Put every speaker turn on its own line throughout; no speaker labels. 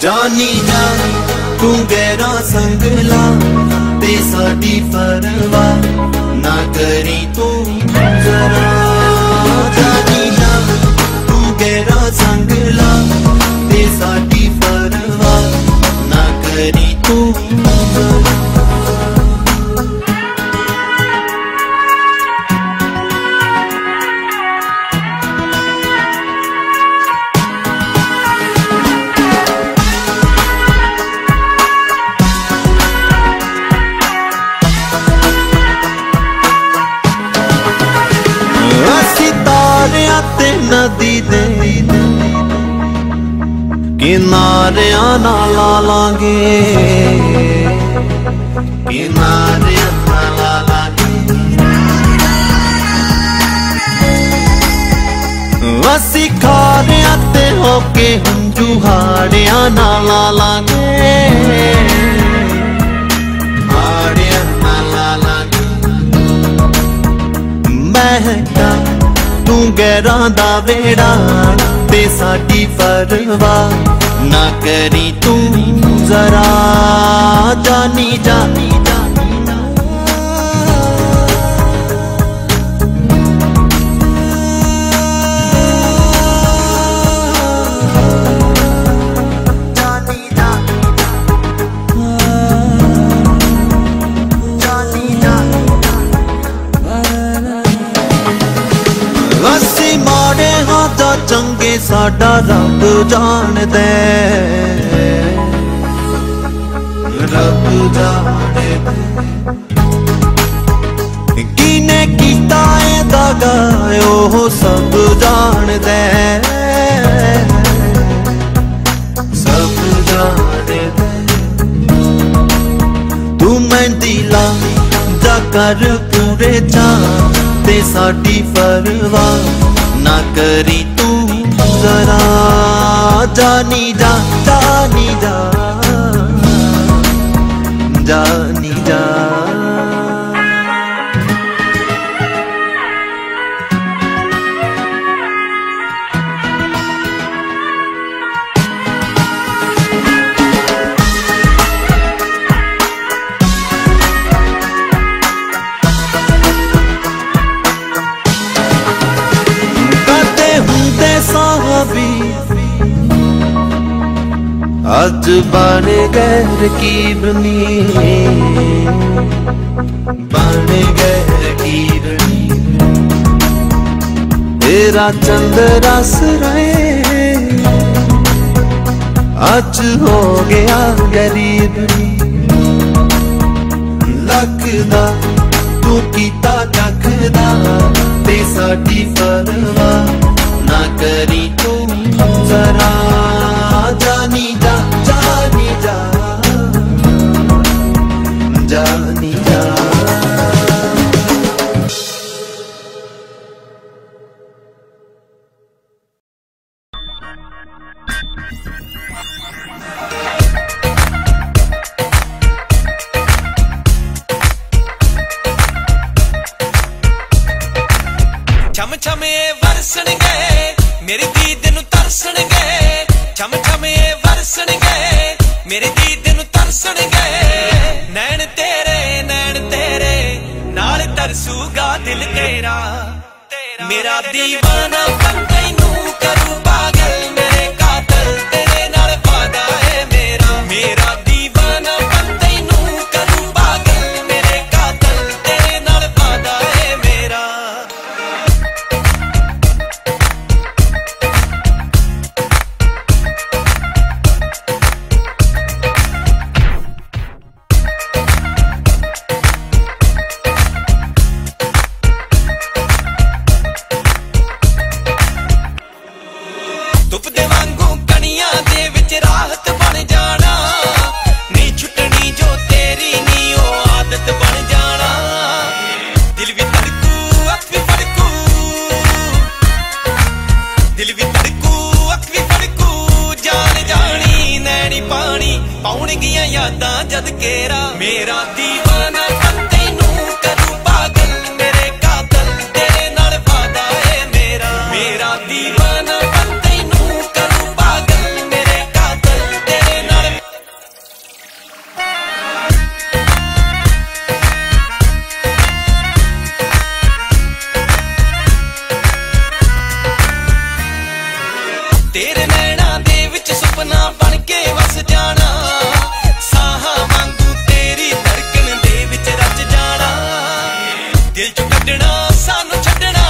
जानी जा तू गहरा संगला ते साडी परवाह ना करी तू जरा। जानी जा तू गहरा संगला ते साडी परवाह ना करी तू जरा। नदी दे किनारियां ना ला लांगे, किनारियां ना ला लांगे। असी खारियां ते होके हंजू हाड़ियां ना ला लांगे, हाड़ियां ना ला लांगे। महका तू गहरा दा वेड़ा ते साडी परवाह ना करी तू जरा। जानी जानी चंगे साडा रब जान दे, रब जान दे। किने कीता ए दगा ओह सब जान दे, सब जान दे। तू मेहंदी ला जा कर पूरे चांद ते साडी परवाह ना करी तू जरा। जानी जा जानी जा जानी जा। अज बन गए कीरनी, बन गए कीरनी। तेरा चंद्रा सराए अज हो गया गरीब। लगदा तू कीता कखदा ते साडी परवाह ना करी तू जरा। जानी जा जानी जा जानी जा।
छम छम वरसन गए मेरी दीद नू तरसन गए, छम छम वरसन गए मेरे दीद नू तरसन गए। नैन तेरे नाल तरसूगा दिल तेरा, मेरा दीवाना बंदे नू करूं पागल मेरे कातल तेरे नाल वादा है मेरा। मेरा दीवाना बंदे नू करूं पागल मेरे कातल तेरे नाल वादा है मेरा। पाउणगियां यादां जद केरा मेरा दीवाना बंदे नू करूं पागल मेरे कातल तेरे नाल वादा है मेरा। मेरा दीवाना बंदे नू करूं पागल मेरे कातल तेरे सपना बन के वस जाना, साहा वांगू तेरी धड़कन दे विच रच जाना। दिल चों कड्डना सानू छड्डना,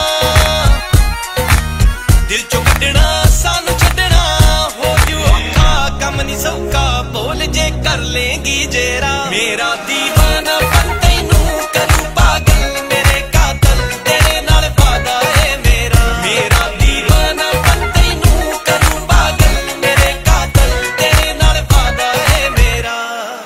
दिल चों कड्डना सानू छड्डना, हो जू औखा कम नहीं सौखा बोल जे कर लेंगी जेरा। मेरा दीवाना बन तैनू करूं पागल, मेरे कातल तेरे नाल वादा है मेरा। मेरा दीवाना बन तैनू करूं पागल, मेरे कातल तेरे नाल वादा है मेरा।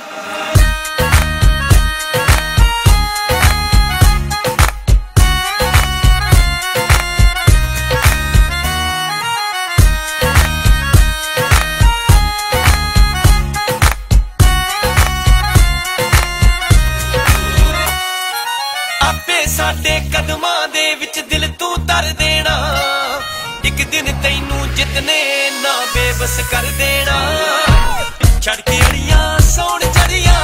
साडे कदमां दे विच दिल तू धर देना, एक दिन तैनू जितने ना बेबस कर देना। छड़ के अड़ियां सौण चढ़ियां,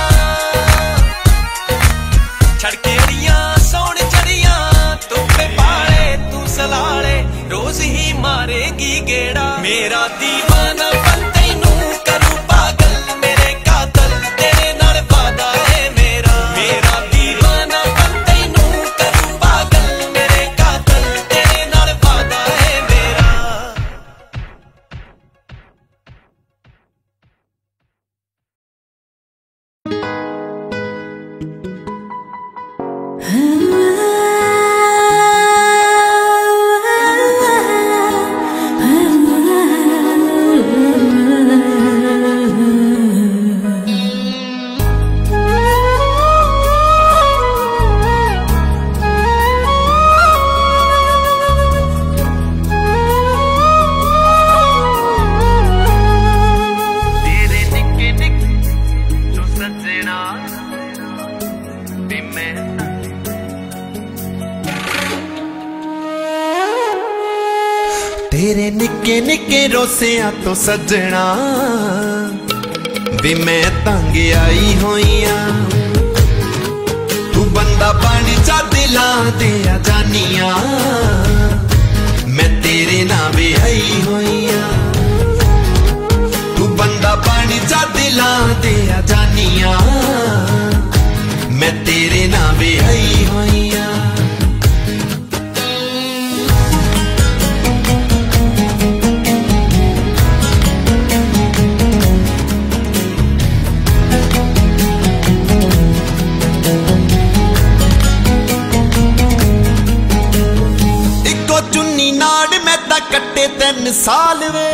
छड़ के अड़ियां सौण चढ़ियां, तुप्पे पाले तू सलाले रोज ही मारेगी गेड़ा। मेरा दीवाना बन तैनू करूं पागल, मेरे कातल तेरे नाल वादा है मेरा। मेरा दीवाना बन तैनू करूं पागल, मेरे कातल तेरे नाल वादा है मेरा।
तेरे निक्के निक्के रोसियां तो सजना वे मैं तंग आई होइया। तू बंदा बन जा दिलां दे जानिया, मैं तेरे नाल आई होइया। तू बंदा बन जा दिलां दे जानिया, मैं तेरे नाल आई होइया। चुन्नी नाड़ मैं ता कट्टे 3 साल वे,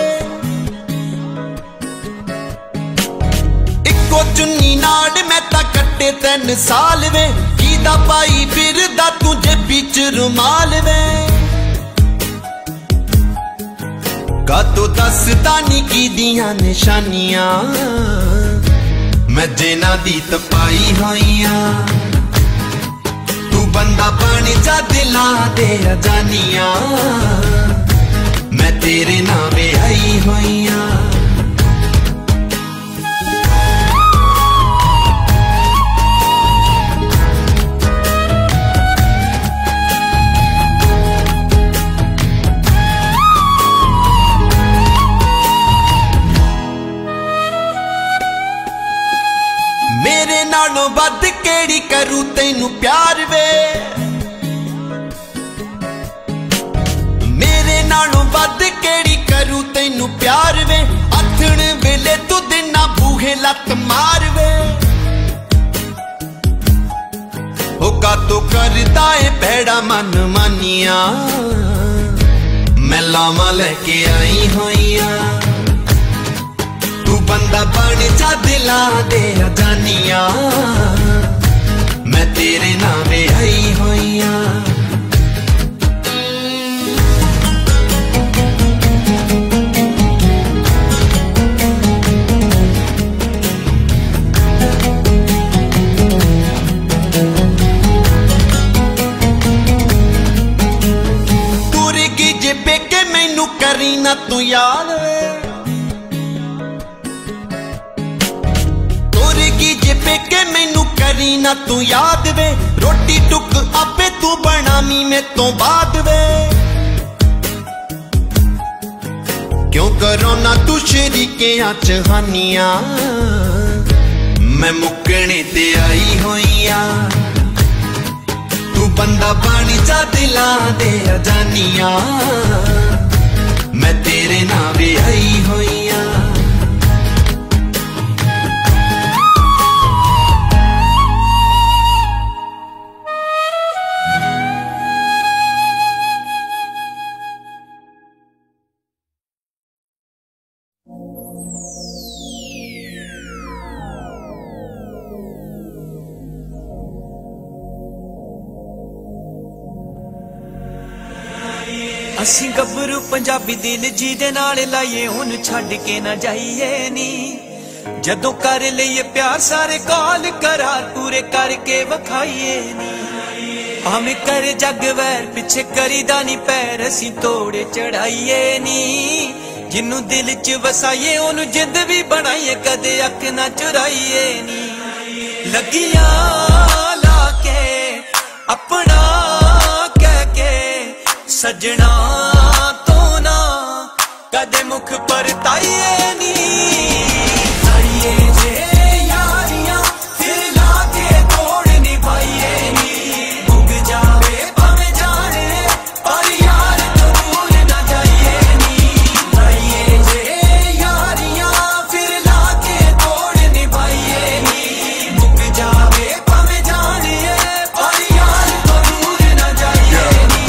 इको चुन्नी नाड़ मैं ता कट्टे 3 साल वे। कीदा पाई फिरदा तुझे बीच रुमाल वे, कातो दसदा नी की दियां निशानियां, मैं जेना दी तपाई होइया। बंदा बन जा दिलां दे जानिया, मैं तेरे नाल आई होइया। मेरे नालों वध केड़ी करूं तैनू प्यार वे, मेरे नालों वध केड़ी करूं तैनू प्यार वे। आथण वेले तू दिना बूहे लत मार वे, ओ कातो करदा ए भैड़ा मन मानिया, मैं लावा लेके आई होइया। तू बंदा बन जा दिलां दे जानिया, मैं तेरे नाल आई होइया। तुर की जे बेके मैनू करी ना तू याद, के मैनू करी ना तू याद वे। रोटी टुक आपे तू बनामी में तो बाद वे, क्यों करो ना तू शरीकियां च हानियां, मैं मुकने ते आई होइया। तू बंदा बन जा दिलां दे जानियां, मैं तेरे नाल वे आई होइया।
असी गबरू पंजाबी दिल जी दे नाल लाइए हुन छड़ के ना जाइए नी। जदों कर लईए प्यार सारे कॉल करार पूरे करके वखाइए नी। भावें करे जग वैर पिछे करीदा नी पैर असी तोड़े चढ़ाइए नी। जिन्नू दिल च वसाइए ओनू जिंद भी बनाइए कदे अख ना चुराइए नी। लगियां लाके अपना कह के सजना तो ना कदे मुख पर ताइए नी। ताइए जे यारियां फिर लाके तोड़ निभाइए नी। उग जावे भावें जाने पर यार तो दूर ना जाइए नी। ताइए जे यारियां फिर लाके तोड़ निभाइए नी। उग जावे भावें जाने पर यार तो दूर ना जाइए नी।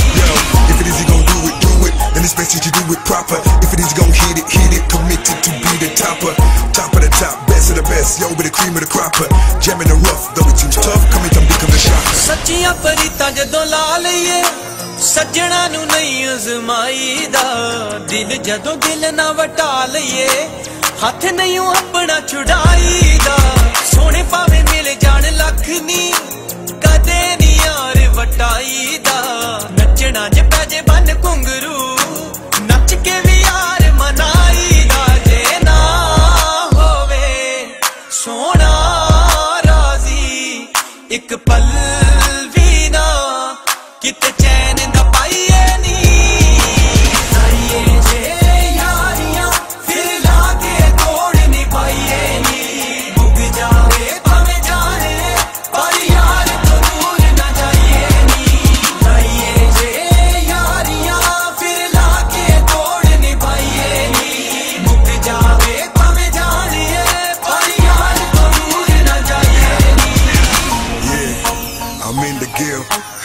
And especially you do it proper. If it is gon' hit it, committed to be the topper. Top of the top, best of the best, yo, be the cream of the cropper. Jam in the rough, though it seems tough, coming to become the shopper.
सच्चियां परीतां जदों ला लईए सज्जणा नू नहीं अजमाईदा। दिल जदों दिल ना वटा लईए हथ नहीं अपना छुड़ाईदा। सोने पावे मिल जान लख नी कदे नी यार वटाईदा। नचना जे पैजे बन घुंगरू नच के भी यार मनाईदा। जे ना होवे सोना राजी एक पल भी ना किते चैन दा पाइए नी। ताइए जे यारियां फिर लाके तोड़ निभाइए नी। उग जावे भावें जाने पर यार तो दूर ना जाइए नी। ताइए जे यारियां फिर लाके तोड़ निभाइए नी। उग जावे भावें जाने पर यार तो दूर ना जाइए नी।
Yeah, I'm in the gill.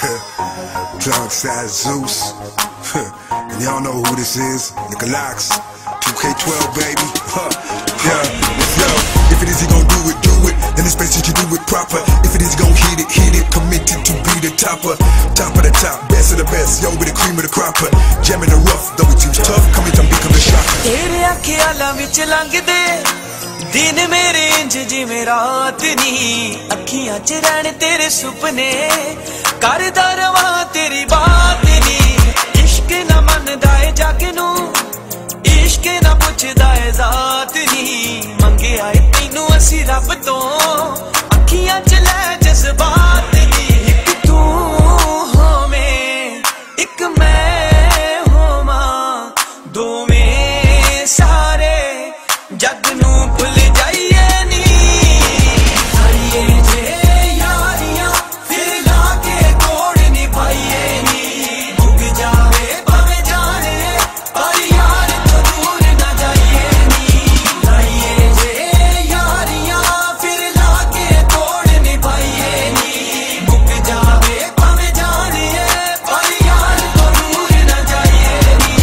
Drunk side Zeus. And y'all know who this is. Nicolaks. 2K12, baby. Yeah, yo. If it is he gon' do it. Then it's best that you do it proper. If it is gon' hit it, committed to be the topper. Top of the top, best of the best, yo, be the cream of the cropper. Jam in the rough, though it seems tough, coming to become the shopper.
तेरे ख्यालां विच लंघदे दिन मेरे इंज जिवें रात नी। अखियां च रहण तेरे सुपने करदा रवां तेरी बात नी। इश्क ना मनदा ए जग नू इश्क ना पुछदा ए जात नी। मंगे आए तैनू असी रब तो अखियां च लै जज्बात नी। इक तू होवें इक मैं होवां दोवें सारे जग नू भुल जाइए नी। ताइए जे यारियां फिर लाके तोड़ निभाइए नी। उग जावे भावें जाने पर यार तो दूर ना जाइए नी। ताइए जे यारियां फिर लाके तोड़ निभाइए नी। उग जावे भावें जाने पर यार तो दूर ना जाइए नी।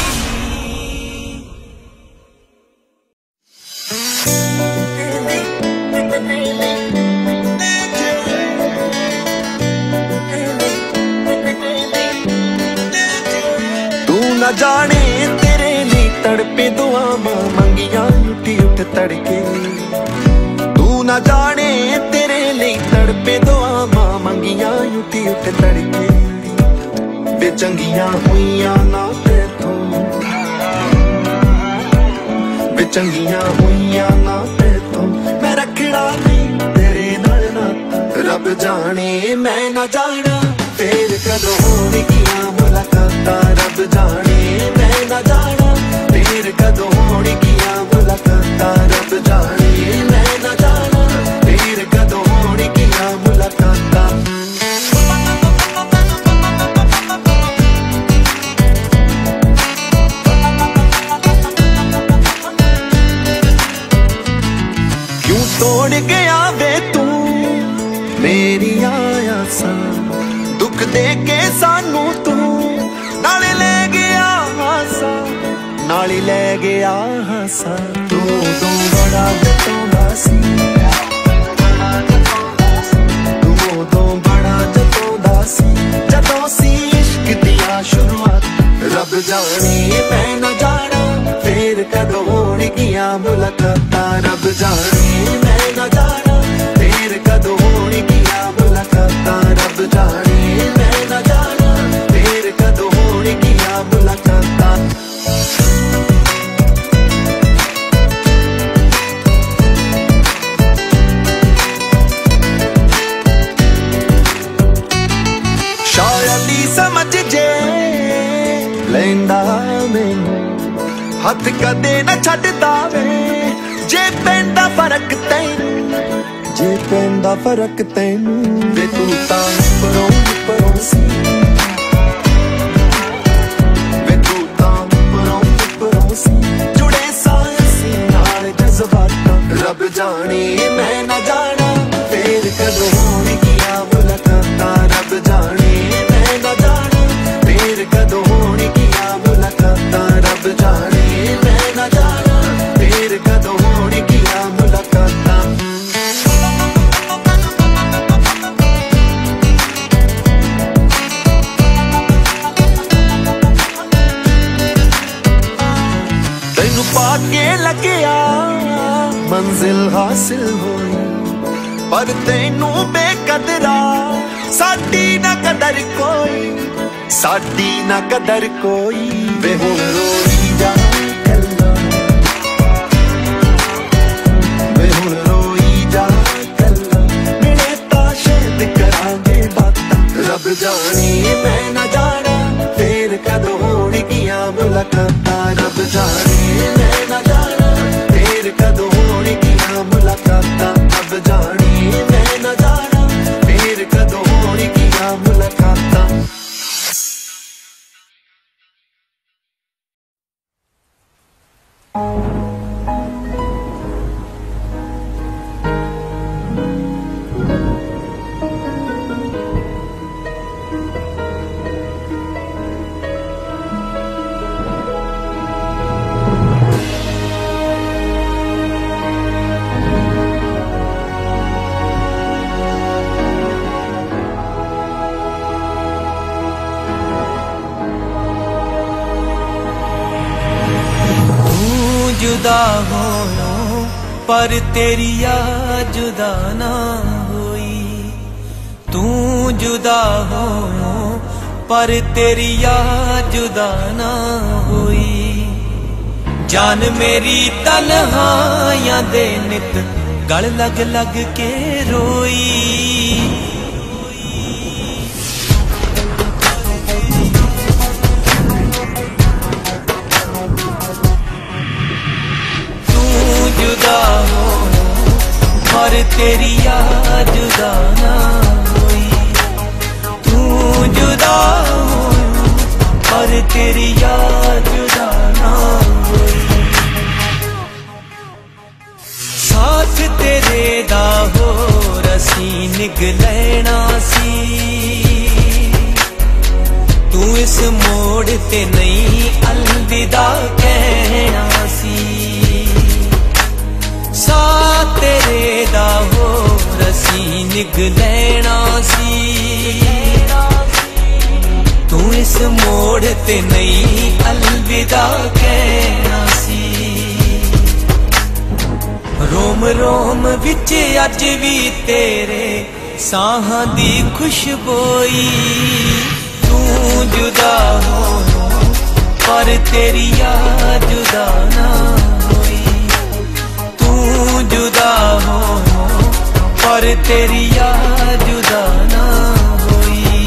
तू ना जाने तेरे लिए तड़पे दुआवां मंगियां लुटी उठ तड़के। तू ना जाने तेरे लिए तड़पे दुआवां मंगियां लुटी उठ तड़के। वे चंगियां हुइयां ना तेथों, वे चंगियां हुइयां ना तेथों। मैं रखड़ा नहीं तेरे नाल नाता, रब जाने मैं ना जाना फिर कदों होणगियां मुलाकातां। रब जाने मैं ना जाना फिर कदों होणगियां मुलाकातां रब जाने मैं ना जाना फिर कदों होणगियां मुलाकातां तोड़ गया वे तू मेरी आसां दुख दे के सानू तू नाले ले गया हासा नाले ले गया हासा तू तो बड़ा जतोंदा सी तू तो बड़ा जतोंदा सी जदों सी इश्क दियां शुरुआत रब जाने मैं ना जाना फिर कदों होणगियां मुलाकातां रब जाने मैं ना जाना फिर कदों होणगियां मुलाकातां रब जाने मैं ना जाना फिर कदों होणगियां मुलाकातां शायरी समझ जे लैंदा मैनू हथ कदे न छड्डदा वे जे पैंदा फर्क तैनू जे पैंदा फर्क तैनू वे तू तां परों सी वे तू तां परों सी जुड़े सांसी नाल जज्बातां रब जाने मैं ना जाना फिर कदों होणगियां मुलाकातां रब जाने मैं ना जाना फिर कदों होणगियां मुलाकातां रब जाने मैं ना जाना फिर कदों होणगियां मुलाकातां तैनू पाके लग्या मंजिल हासिल होई पर तैनू बेकदरा साडी ना कदर कोई साडी ना कदर कोई वे हुण रोई जा कल्ला वे हुण रोई जा कल्ला मिले तां शायद करांगे बातां रब जाने मैं ना जाना फिर कदों होणगियां मुलाकातां रब जाने मैं ना जाना फिर कदों होणगियां मुलाकातां रब जाने मैं ना जाना फिर कदों होणगियां मुलाकातां
जुदा होयो पर तेरी याद जुदा ना होई तू जुदा होयो पर तेरी याद जुदा ना होई जान मेरी तन्हाइयां दे नित गल लग लग के रोई जुदा हो पर तेरी याद जुदा ना होई तू जुदा हो पर तेरी याद जुदा ना होई साथ तेरे दा हो रसी निग लेना सी तू इस मोड़ ते नहीं अलविदा कहना सी साथ तेरे दा हो रसी निग लेना सी तू इस मोड़ ते नहीं अलविदा कहना सी रोम रोम विच अज भी तेरे साहां दी खुशबोई तू जुदा हो पर तेरी याद जुदा ना जुदा हो पर तेरी याद जुदा ना होई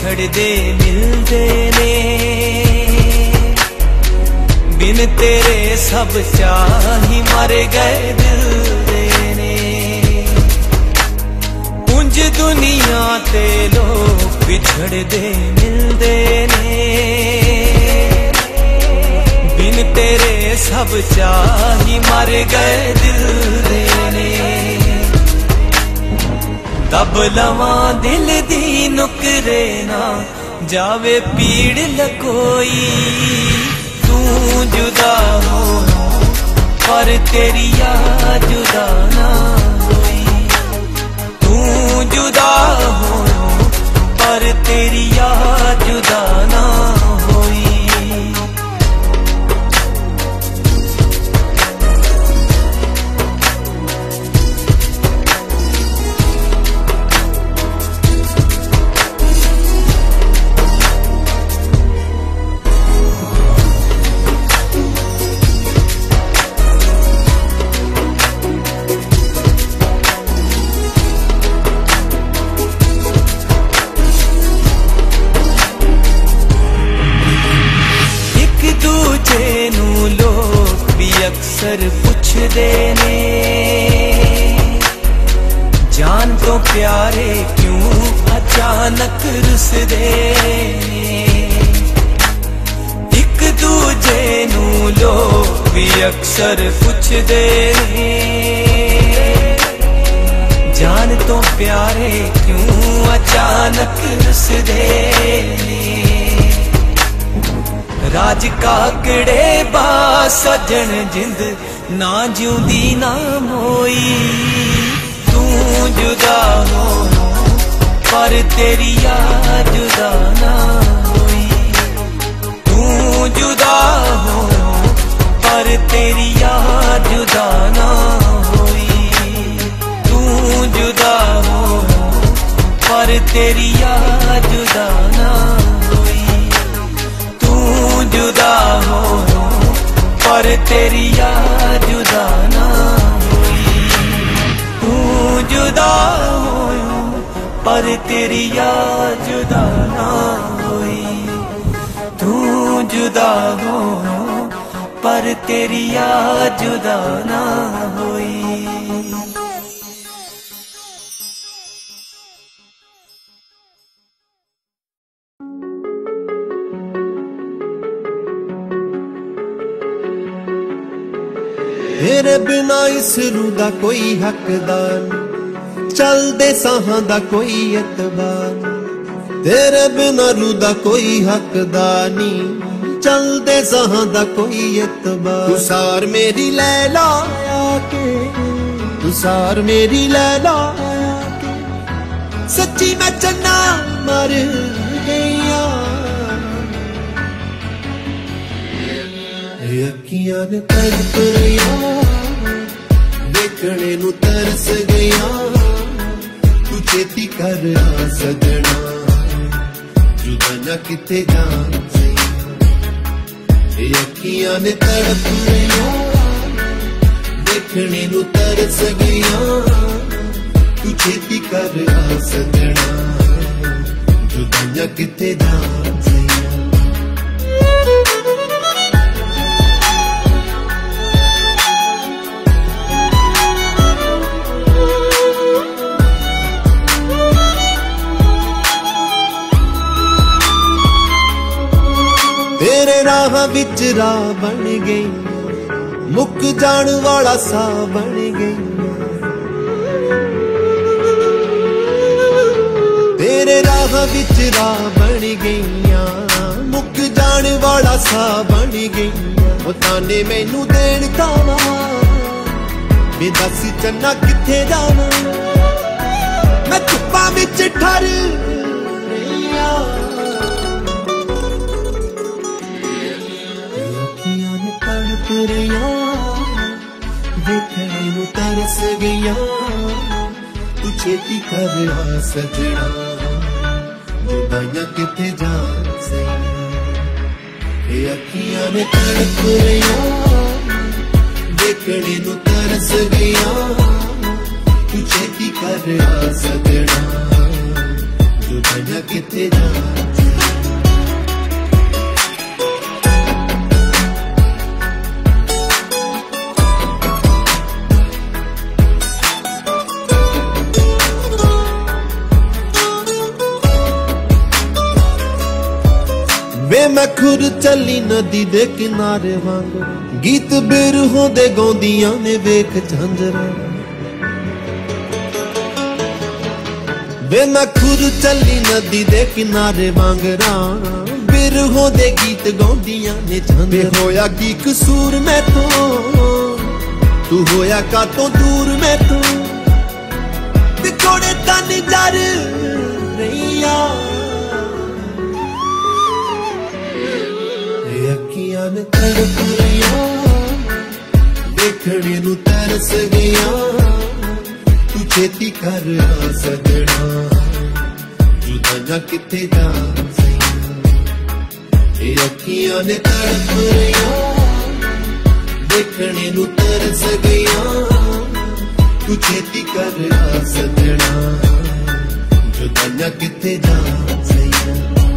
विछड़दे मिलदे ने, बिन तेरे सब चाही मर गए दिल दे ने। उंज दुनिया ते लोग विछड़दे मिलदे ने, बिन तेरे सब चाही मर गए दिल दे ने। दब लवां दिल दी नुकरे ना जावे पीड़ लकोई, तू जुदा हो पर तेरी याद जुदा ना होई। तू जुदा हो पर तेरी याद जुदा ना होई। अक्सर पुछदे ने जान तो प्यारे क्यों अचानक रुसदे ने। एक दूजे नू लोग भी अक्सर पुछदे ने जान तो प्यारे क्यों अचानक रुसदे ने। राज काकड़े बा सजन जिंद ना जिंदी ना मोई, तू जुदा हो पर तेरी याद जुदा ना होई। तू जुदा हो पर तेरी याद जुदा ना होई। तू जुदा हो पर तेरी याद जुदा ना होई। तू जुदा हो पर तेरी याद जुदा ना होई। तू जुदा हो पर तेरी याद जुदा ना होई। तू जुदा हो पर तेरी याद जुदा ना होई।
तेरे बिना इस रूह दा कोई हकदार, चलदे साहां दा कोई एतबार। तेरे बिना रूह दा कोई हकदार नी, चलदे साहां दा कोई एतबार। तू सार मेरी लैला आके, तू सार मेरी लैला आके, सच्ची मैं चन्ना मर गईया। अखियां ने तड़प रहिया, देखने नू तरस गया। तू चेती कर सजना, जुदा ना किते जान सही। अखियां ने तड़प रहिया, देखने नू तरस गया। तू चेती कर सजना, जुदा ना किते जान सही। तेरे राह विच राह बन गई, मुक जान वाला सा बन गई। तेरे राह विच राह बन गई, मुक जान वाला सा बन गई। वो ताने मैनू देन तावा, मैं दस चन्ना किथे जावा। मैं धुप्पा विच ठर रहिया, देखने नू तरस गया। तू छेती कर सजना, जुदाइयां किथे जान सही। अखियां ने तड़प रहिया, देखने नू तरस गया। तू छेती कर सजना, जुदाइयां
किथे जाना। वे मैं खुर चली नदी दे किनारे वांग, गीत बिरहों दे गाउंदियां ने वेख झांजरा। वे मैं खुर चली नदी दे किनारे वांगरा, बिरहों दे गीत गाउंदियां ने झांजरा। होया की कसूर मैं तो, तू होया का तो दूर मैं तो, ते थोड़े तन डर रहिया। अखियां ने तड़प रहिया, देखने नू तरस गया। तू छेती कर आ सजना, जुदा किथे जा सैया। अखियां ने तड़प रहिया, देखने नू तरस गया। तू छेती कर आ सजना, जुदा किथे जा सैया।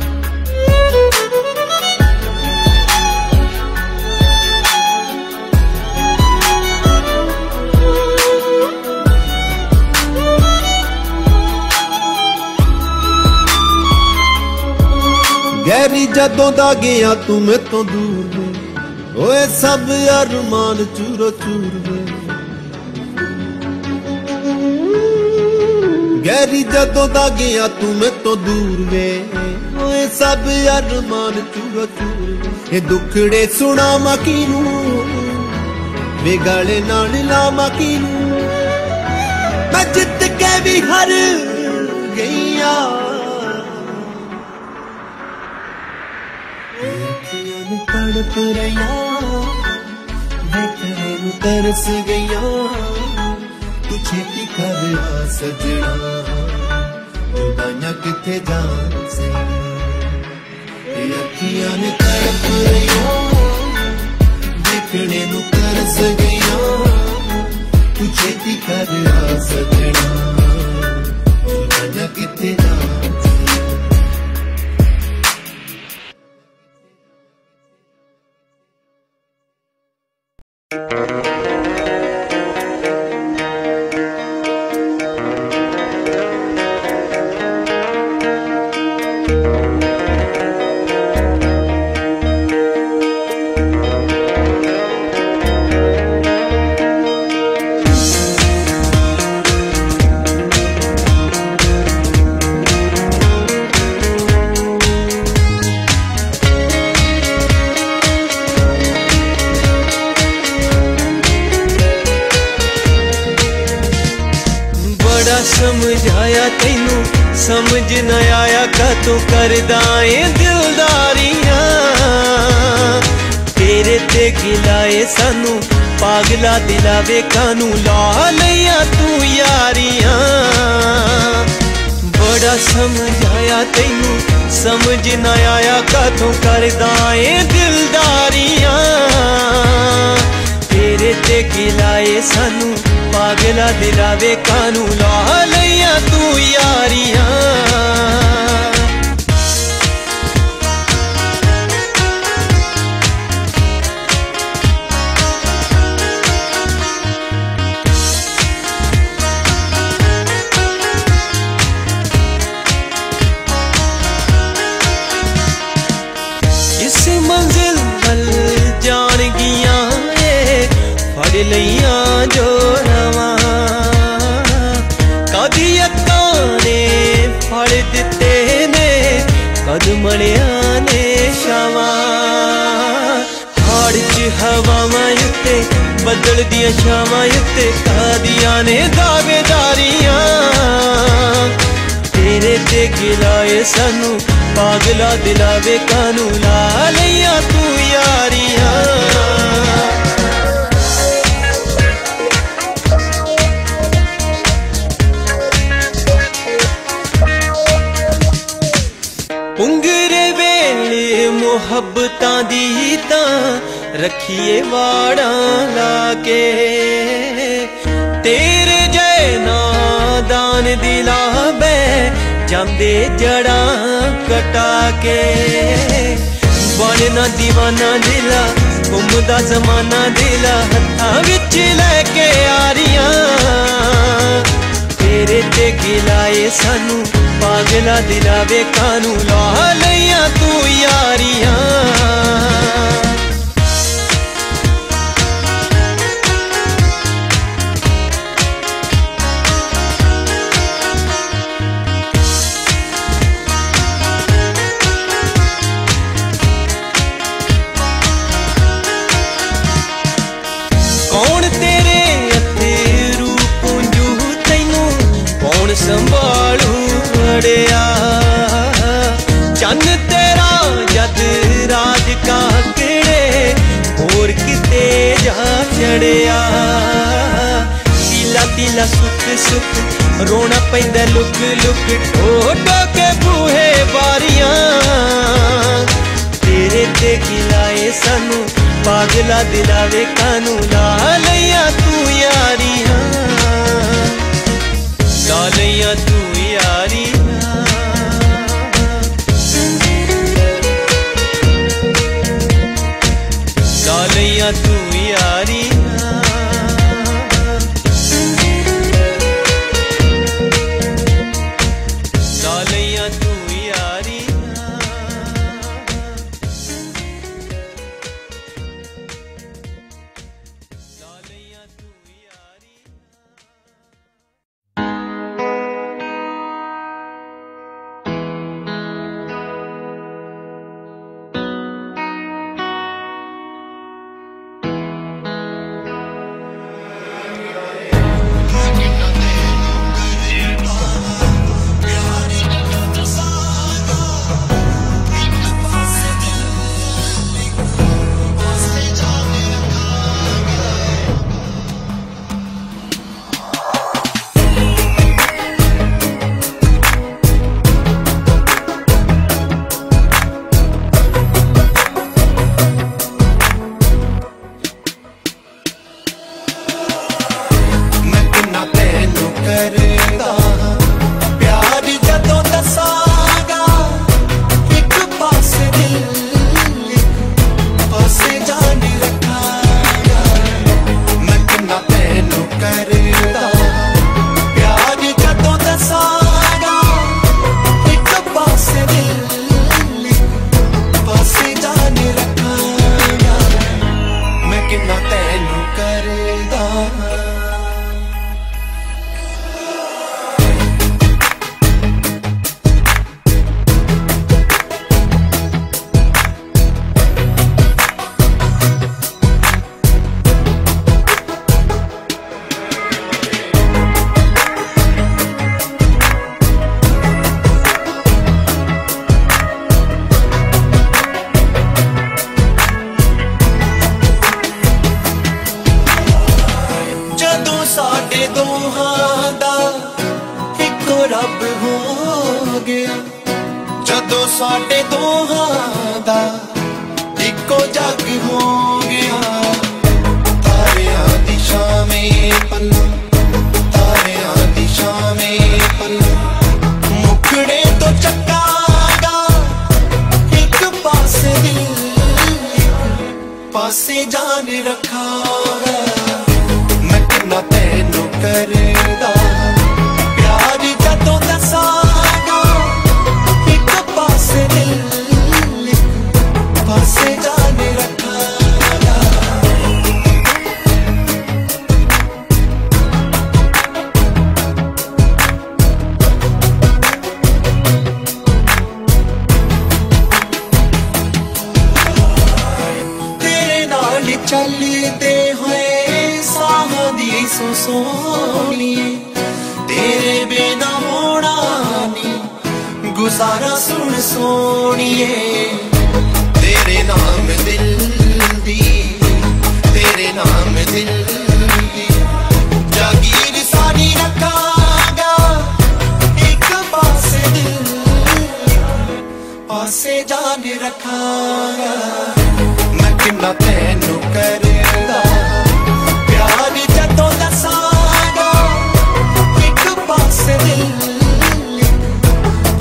गहरी जदों दा गया तू मैं तो दूर में, ओए सब अरमान चूरो चूर में। गहरी जदों दा गया तू मैं तो दूर में, ओए सब अरमान चूरो चूर में। ये दुखड़े सुना मकीनू, वे गाले नाल लामा कीनू। मैं जित के भी हार गईया। तड़प रहिया, देखने नू तरस गया। तू छेती कर आ सजना, जुदा किथे जा सैया। अखियां ने तड़प रहिया, देखने नू तरस गया। तू छेती कर आ सजना, जुदा किथे जा।
समझाया तैनू समझ न आया का तू करदा ए दिलदारियां। तेरे ते गिलाए सानू पागला दिलावे कानू ला लिया तू यारियां। बड़ा समझाया तैनू समझ न आया का तू करदा ए दिलदारियां। तेरे ते गिलाए सानू पागला दिलावे कानू ला लिया तू यारियां। इस मंजिल वल जान गिया फड़ लिया जो रवा। कदी अक्कां ने फड़ दिते ने कद मलिया ने छावां। हाड़ च हवावां उत्ते बदल दियां छावां उत्ते कादियां ने दावेदारियां। तेरे ते गिलाए सानू पागला दिलावे कानू ला लिया तू यारियां। पुंगरे वेले मुहब्बतां दी तां रखिए वाड़ा लाके। तेरे जय नादान दिलावे
जांदे जड़ां कटा के। बनना दीवाना दिला घुमदा जमाना दिला हत्थां विच लैके यारियां। तेरे ते गिलाए सानू पागला दिलावे कानू ला लैया तू यारियां। संभालू अड़िया चन तेरा जद राज का केड़े होर किते जा चढ़िया। तिला तिला सुख सुख रोना पैंदा लुक लुक ठोटो के बूहे बारियां। तेरे ते गिलाए सानू पागला दिलावे कानू ला लैया तू यारियां। लालिया तू यारियां। लालिया तू यारियां। लालिया तू यारियां। लालिया तू यारियां। साडे दोहां दा इको जग हो गया। तारियां दी शामें पल्ला, तारियां दी शामें पल्ला, मुखड़े तो चक्का दा एक पासे दिल एक पासे जान रखा। मैं किन्ना तैनू करदा प्यार जदों दसांगा, एक पासे दिल एक पासे जान रखा। तेरे नाल चलदे होए साह दी सोनिए, तेरे बिना होना नी गुजारा सुन सोनिए। तेरे नाम दिल दी, तेरे नाम दिल दी जागीर सारी रखांगा, एक पासे दिल पासे जान रखांगा। मैं किन्ना तैनू करदा प्यार जदों दसांगा, एक पासे दिल एक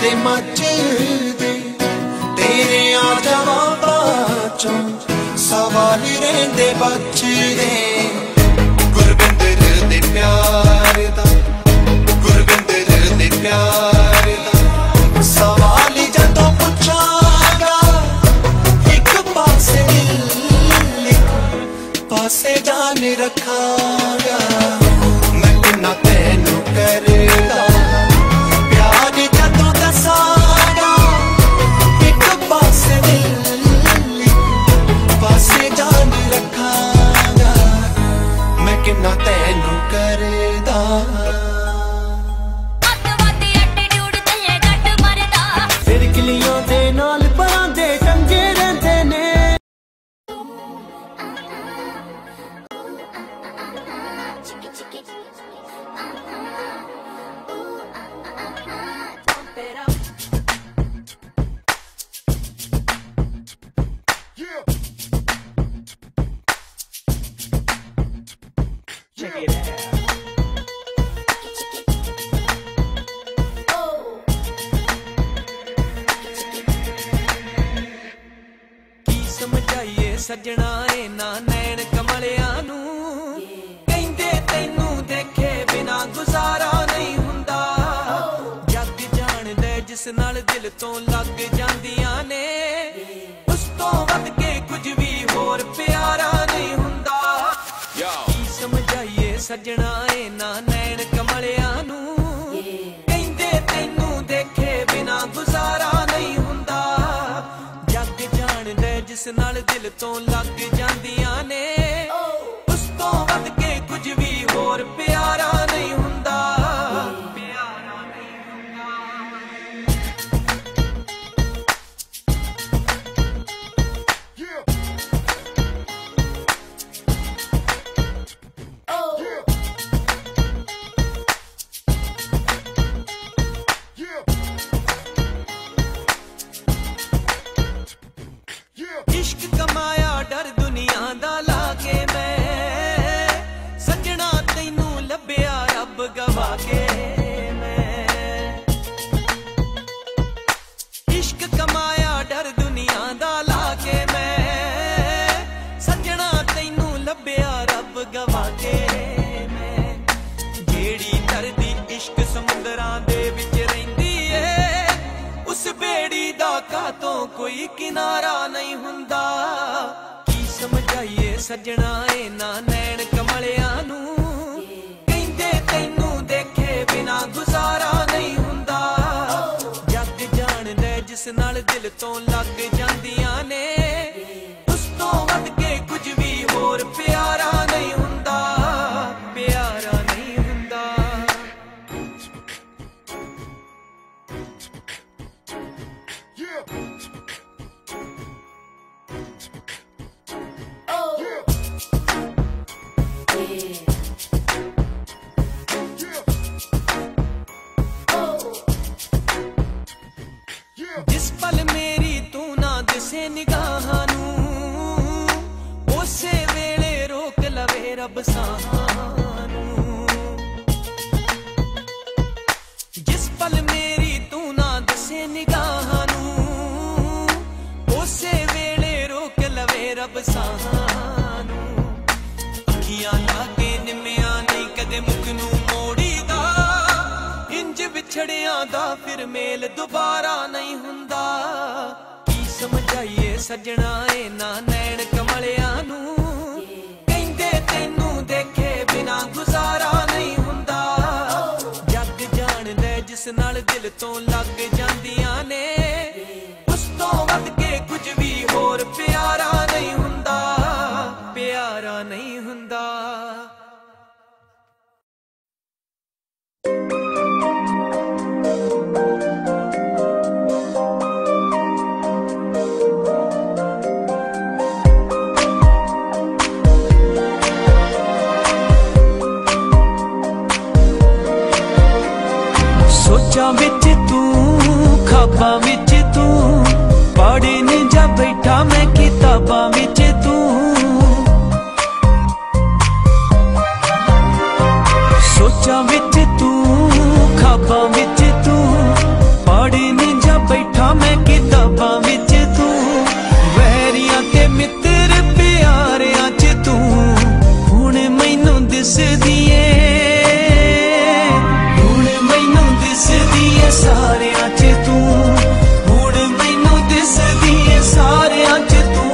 रहंदे मचदे तेरे आ जवाबां चों सवाल रहंदे बचदे गुरबिंदर दे प्यार दा गुरबिंदर दे प्यार दा सवाल जदों पुछांगा एक पासे दिल एक पासे जान रखांगा मैं किन्ना तैनू करदा प्यार जदों दसांगा एक पासे दिल एक पासे जान रखांगा मैं किन्ना तैनू करदा किलियों दे नाल परांदे टंगे रहंदे ने Check it out. सजना ना नैन कमलिया नू कहंदे तैनू देखे बिना गुजारा नहीं हुंदा जग जान दे जिस नाल दिल तो लग जांदियां ने उस तो वध के कुछ भी होर प्यारा नहीं हुंदा की समझाइए सजना ना नैन कमलिया नू कहंदे तैनू देखे बिना गुजारा नहीं हुंदा जग जान दे जिस नाल दिल तो लग जांदियां ने उस तो वध के कुछ भी होर प्यारा नहीं हुंदा प्यारा नहीं हुंदा इश्क कमाया डर दुनिया दा लाके मैं सजना तैनू लभ्या रब गवा के मैं इश्क कमाया डर दुनिया दा लाके मैं सजना तैनू लभ्या रब गवा के मैं जेड़ी धरती इश्क समुंदरां दे विच रहिंदी ऐ उस बेड़ी दा कातों कोई किनारा नहीं हुंदा की समझाइए सजना ना नैन कमलिया नू कहंदे तैनू देखे बिना गुजारा नहीं हुंदा जग जान दे जिस नाल दिल तो लग जांदियां ने उस तो वध के कुछ भी होर प्यारा नहीं हुंदा प्यारा नहीं हुंदा जिस पल मेरी तू ना दिसे निगाहां नू उसे वेले रोक लवे रब साहां नू जिस पल मेरी तू ना दिसे निगाहां नू उसे वेले रोक लवे रब साहां नू अखियां लागे निम्मिया नहीं कदे मुख नू मोड़ी दा इंज विछड़ियां दा फिर मेल दोबारा नहीं हुंदा की समझाइए सजना ना नैन कमलिया नू कहंदे तैनू देखे बिना गुजारा नहीं हुंदा जग जान दे जिस नाल दिल तो लग जांदियां ने उस तो वध के कुछ भी होर प्यारा नहीं हुंदा प्यारा नहीं हुंदा सोचा विच तू खाबा विच तू पढ़ी नहीं जा बैठा मैं किताबा विच तू सोचा विच तू खाबा विच तू पढ़ी
बैठा मैं किताबां विच तू वैरियां ते मित्र प्यारियां च तू हुण मैनू दिसदी ऐ हुण मैनू दिसदी ऐ सारियां च तू हुण मैनू दिसदी ऐ सारियां च तू।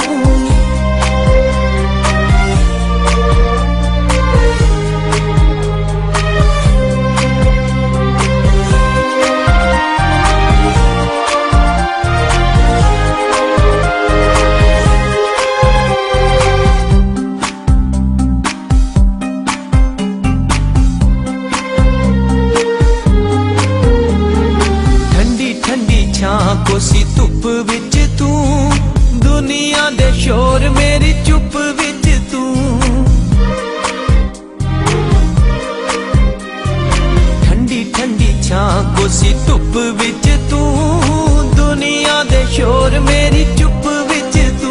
कोसी धुप विच तू दुनिया दे शोर मेरी चुप विच तू ठंडी ठंडी छां कोसी धुप विच तू दुनिया दे शोर मेरी चुप विच तू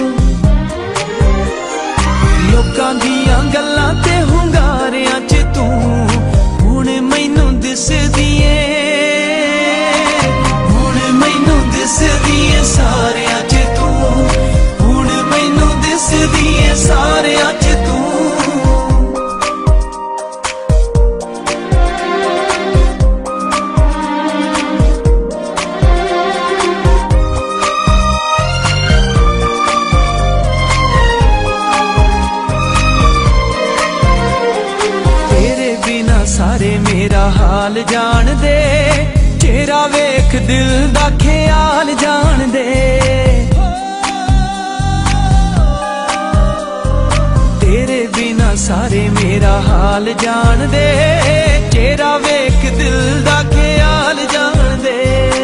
लोकां दियां गल्लां ते हुंगारियां च तू हुण मैनू दिसदी ऐ दिसदी ऐ सारियां च तू हुण मैनू दिसदी ऐ सारियां च तू। तेरे बिना सारे मेरा हाल जान दे चेहरा वेख दिल दा ख्याल जान दे तेरे बिना सारे मेरा हाल जान दे चेहरा वेख दिल दा ख्याल जान दे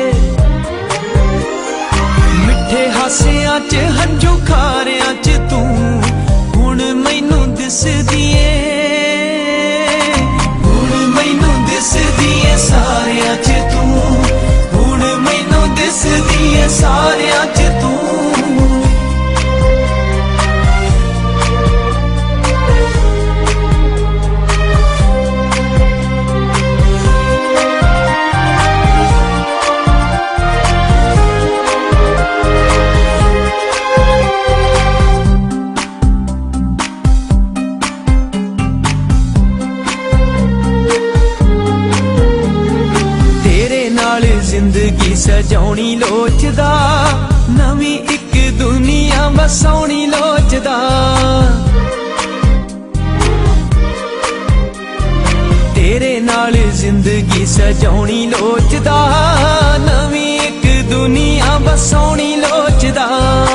मिठे हासियां च हंझू खारियां च तू हुण मैनू दिसदी ऐ हुण मैनू दिसदी ऐ सारियां च तू हुण मैनू दिसदी ऐ सारियां च तू। जिंदगी सजाउणी लोचदा नवी एक दुनिया बसाउणी लोचदा तेरे नाल जिंदगी सजाउणी लोचदा नवी एक दुनिया बसाउणी लोचदा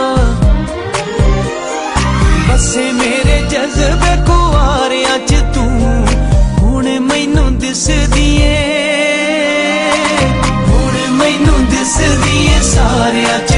बसे मेरे जज्बे कुआरियां च तू हुण मैनू दिसदी ऐ मैनू दिसदी ऐ सारियां च